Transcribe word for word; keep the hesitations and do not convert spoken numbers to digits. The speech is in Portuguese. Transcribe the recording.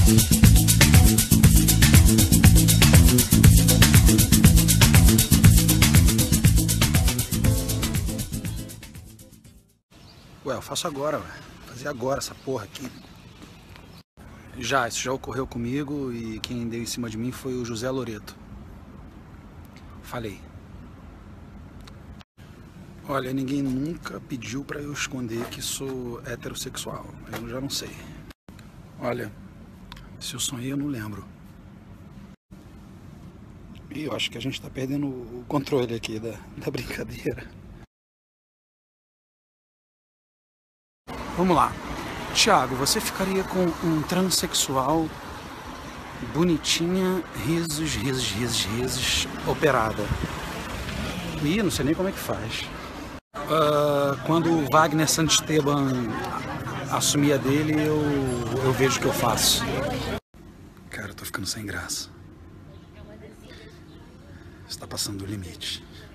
Ué, eu faço agora, ué. Fazer agora essa porra aqui. Já, isso já ocorreu comigo e quem deu em cima de mim foi o José Loreto. Falei. Olha, ninguém nunca pediu pra eu esconder que sou heterossexual. Eu já não sei. Olha, se eu sonhei eu não lembro. E eu acho que a gente tá perdendo o controle aqui da, da brincadeira. Vamos lá. Thiago, você ficaria com um transexual bonitinha, risos, risos, risos, risos, operada? Ih, não sei nem como é que faz. Uh, quando o Wagner Santisteban assumir a dele, eu, eu vejo o que eu faço. Cara, eu tô ficando sem graça. Você tá passando do limite.